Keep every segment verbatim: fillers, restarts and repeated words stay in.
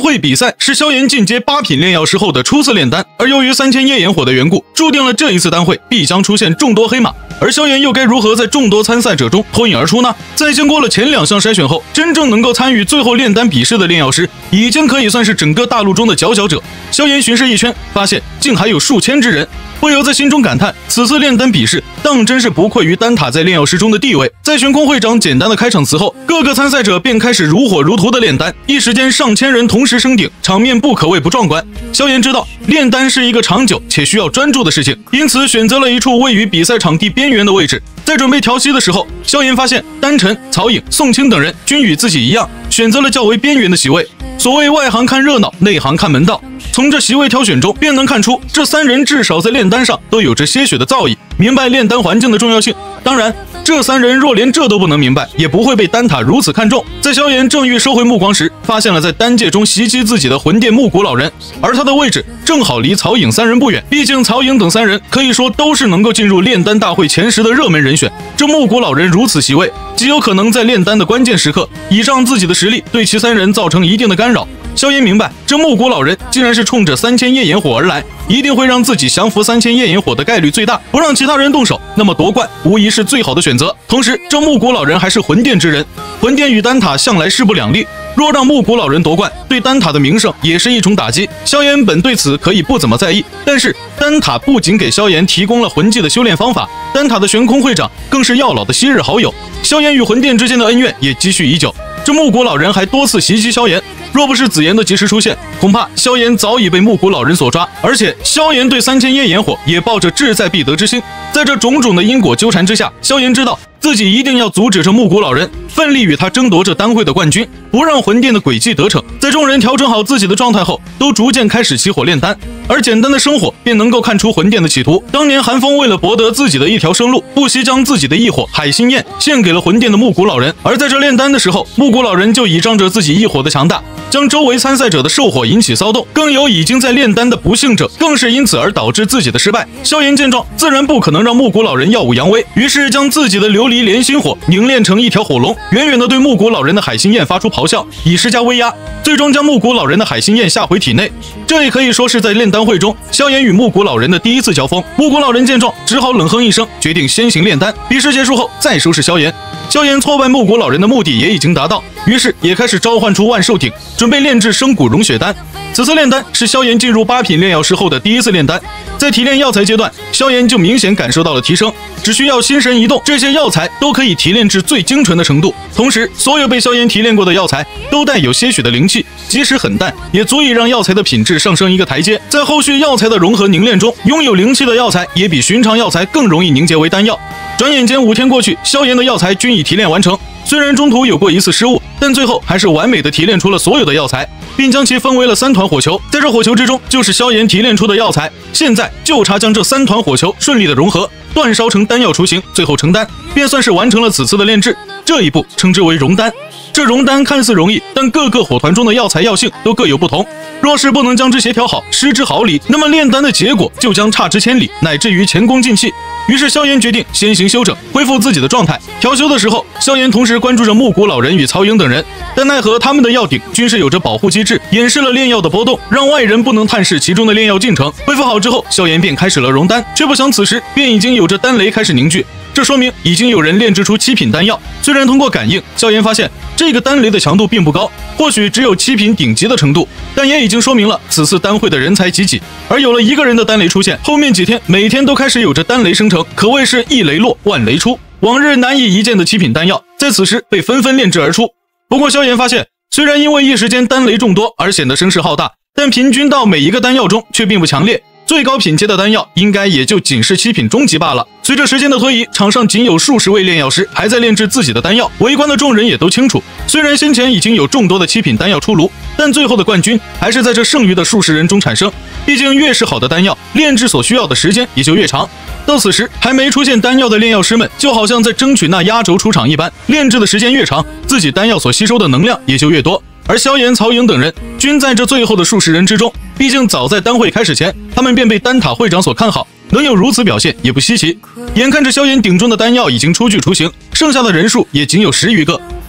会比赛是萧炎进阶八品炼药师后的初次炼丹，而由于三千夜炎火的缘故，注定了这一次丹会必将出现众多黑马。而萧炎又该如何在众多参赛者中脱颖而出呢？在经过了前两项筛选后，真正能够参与最后炼丹比试的炼药师，已经可以算是整个大陆中的佼佼者。萧炎巡视一圈，发现竟还有数千之人，不由在心中感叹，此次炼丹比试当真是不愧于丹塔在炼药师中的地位。在悬空会长简单的开场词后，各个参赛者便开始如火如荼的炼丹，一时间上千人同时升顶，场面不可谓不壮观。萧炎知道炼丹是一个长久且需要专注的事情，因此选择了一处位于比赛场地边缘的位置。在准备调息的时候，萧炎发现丹晨、曹颖、宋清等人均与自己一样，选择了较为边缘的席位。所谓外行看热闹，内行看门道，从这席位挑选中便能看出，这三人至少在炼丹上都有着些许的造诣，明白炼丹环境的重要性。当然，这三人若连这都不能明白，也不会被丹塔如此看重。在萧炎正欲收回目光时，发现了在丹界中袭击自己的魂殿木谷老人，而他的位置正好离曹颖三人不远。毕竟曹颖等三人可以说都是能够进入炼丹大会前十的热门人选，这木谷老人如此席位，极有可能在炼丹的关键时刻，倚仗自己的实力对其三人造成一定的干扰。萧炎明白，这木谷老人既然是冲着三千夜炎火而来，一定会让自己降服三千夜炎火的概率最大，不让其他人动手，那么夺冠无疑是最好的选择。同时，这木谷老人还是魂殿之人，魂殿与丹塔向来势不两立，若让木谷老人夺冠，对丹塔的名声也是一重打击。萧炎本对此可以不怎么在意，但是丹塔不仅给萧炎提供了魂技的修炼方法，丹塔的悬空会长更是药老的昔日好友，萧炎与魂殿之间的恩怨也积蓄已久。这木谷老人还多次袭击萧炎，若不是紫妍的及时出现，恐怕萧炎早已被木谷老人所抓。而且萧炎对三千夜炎火也抱着志在必得之心，在这种种的因果纠缠之下，萧炎知道自己一定要阻止这木谷老人，奋力与他争夺这丹会的冠军，不让魂殿的诡计得逞。在众人调整好自己的状态后，都逐渐开始起火炼丹，而简单的生火便能够看出魂殿的企图。当年韩风为了博得自己的一条生路，不惜将自己的异火海心焰献给了魂殿的木谷老人，而在这炼丹的时候，木谷老人就倚仗着自己异火的强大，将周围参赛者的兽火引起骚动，更有已经在炼丹的不幸者更是因此而导致自己的失败。萧炎见状，自然不可能让木谷老人耀武扬威，于是将自己的琉璃莲心火凝练成一条火龙，远远的对木谷老人的海心焰发出咆哮，以施加威压，最终将木谷老人的海心焰吓回体内。这也可以说是在炼丹会中萧炎与木谷老人的第一次交锋。木谷老人见状，只好冷哼一声，决定先行炼丹，比试结束后再收拾萧炎。萧炎挫败木谷老人的目的也已经达到，于是也开始召唤出万兽鼎，准备炼制生骨融血丹。此次炼丹是萧炎进入八品炼药师后的第一次炼丹，在提炼药材阶段，萧炎就明显感受到了提升，只需要心神一动，这些药材都可以提炼至最精纯的程度。同时，所有被萧炎提炼过的药材都带有些许的灵气，即使很淡，也足以让药材的品质上升一个台阶。在后续药材的融合凝练中，拥有灵气的药材也比寻常药材更容易凝结为丹药。转眼间五天过去，萧炎的药材均已提炼完成。虽然中途有过一次失误，但最后还是完美的提炼出了所有的药材，并将其分为了三团火球。在这火球之中，就是萧炎提炼出的药材。现在就差将这三团火球顺利的融合，煅烧成丹药雏形，最后成丹，便算是完成了此次的炼制。这一步称之为熔丹。这熔丹看似容易，但各个火团中的药材药性都各有不同。若是不能将之协调好，失之毫厘，那么炼丹的结果就将差之千里，乃至于前功尽弃。于是萧炎决定先行休整，恢复自己的状态。调休的时候，萧炎同时关注着木谷老人与曹颖等人，但奈何他们的药鼎均是有着保护机制，掩饰了炼药的波动，让外人不能探视其中的炼药进程。恢复好之后，萧炎便开始了熔丹，却不想此时便已经有着丹雷开始凝聚。这说明已经有人炼制出七品丹药。虽然通过感应，萧炎发现这个丹雷的强度并不高，或许只有七品顶级的程度，但也已经说明了此次丹会的人才济济。而有了一个人的丹雷出现，后面几天每天都开始有着丹雷生成，可谓是一雷落万雷出。往日难以一见的七品丹药，在此时被纷纷炼制而出。不过萧炎发现，虽然因为一时间丹雷众多而显得声势浩大，但平均到每一个丹药中却并不强烈。最高品阶的丹药应该也就仅是七品中级罢了。随着时间的推移，场上仅有数十位炼药师还在炼制自己的丹药，围观的众人也都清楚，虽然先前已经有众多的七品丹药出炉，但最后的冠军还是在这剩余的数十人中产生。毕竟越是好的丹药，炼制所需要的时间也就越长。到此时还没出现丹药的炼药师们，就好像在争取那压轴出场一般，炼制的时间越长，自己丹药所吸收的能量也就越多。而萧炎、曹颖等人均在这最后的数十人之中，毕竟早在丹会开始前，他们便被丹塔会长所看好，能有如此表现也不稀奇。眼看着萧炎鼎中的丹药已经初具雏形，剩下的人数也仅有十余个，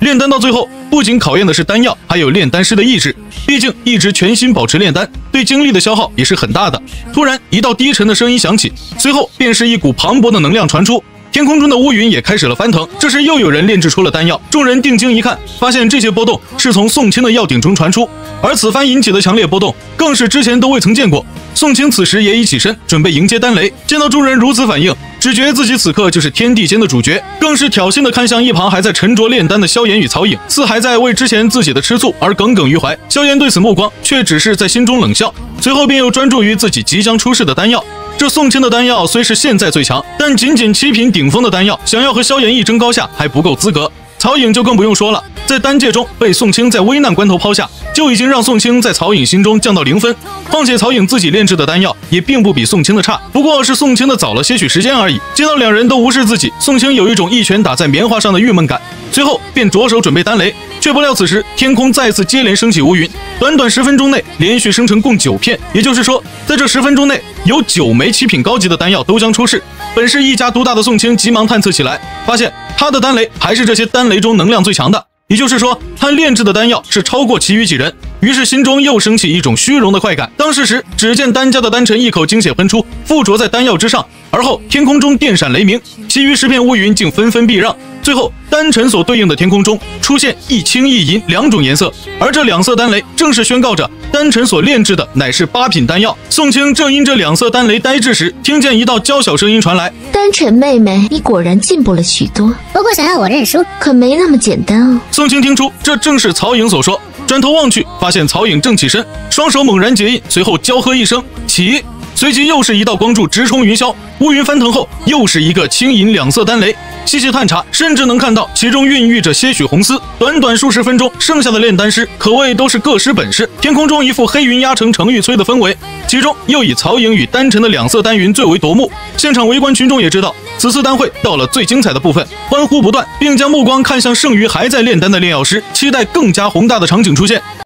炼丹到最后，不仅考验的是丹药，还有炼丹师的意志。毕竟一直全心保持炼丹，对精力的消耗也是很大的。突然，一道低沉的声音响起，随后便是一股磅礴的能量传出。天空中的乌云也开始了翻腾，这时又有人炼制出了丹药。众人定睛一看，发现这些波动是从宋清的药鼎中传出，而此番引起的强烈波动，更是之前都未曾见过。宋清此时也已起身，准备迎接丹雷。见到众人如此反应，只觉自己此刻就是天地间的主角，更是挑衅地看向一旁还在沉着炼丹的萧炎与曹颖，似还在为之前自己的吃醋而耿耿于怀。萧炎对此目光却只是在心中冷笑，随后便又专注于自己即将出世的丹药。这宋清的丹药虽是现在最强，但仅仅七品顶峰的丹药，想要和萧炎一争高下还不够资格。曹颖就更不用说了，在丹界中被宋清在危难关头抛下，就已经让宋清在曹颖心中降到零分。况且曹颖自己炼制的丹药也并不比宋清的差，不过是宋清的早了些许时间而已。见到两人都无视自己，宋清有一种一拳打在棉花上的郁闷感，随后便着手准备丹雷。却不料此时天空再次接连升起乌云，短短十分钟内连续生成共九片，也就是说，在这十分钟内有九枚七品高级的丹药都将出世。本是一家独大的宋清急忙探测起来，发现他的丹雷还是这些丹雷中能量最强的，也就是说他炼制的丹药是超过其余几人。于是心中又升起一种虚荣的快感。当时时，只见丹家的丹臣一口精血喷出，附着在丹药之上，而后天空中电闪雷鸣，其余十片乌云竟纷纷避让。最后，丹臣所对应的天空中出现一青一银两种颜色，而这两色丹雷正是宣告着丹臣所炼制的乃是八品丹药。宋清正因这两色丹雷呆滞时，听见一道娇小声音传来：“ 丹臣妹妹，你果然进步了许多， 不过想要我认输， 可没那么简单哦。” 宋清听出这正是曹颖所说，转头望去，发现曹颖正起身，双手猛然结印，随后娇喝一声“起”，随即又是一道光柱直冲云霄，乌云翻腾后，又是一个青银两色丹雷。细细探查，甚至能看到其中孕育着些许红丝。短短数十分钟，剩下的炼丹师可谓都是各施本事。天空中一副黑云压城城欲摧的氛围，其中又以曹颖与丹臣的两色丹云最为夺目。现场围观群众也知道，此次丹会到了最精彩的部分，欢呼不断，并将目光看向剩余还在炼丹的炼药师，期待更加宏大的场景出现。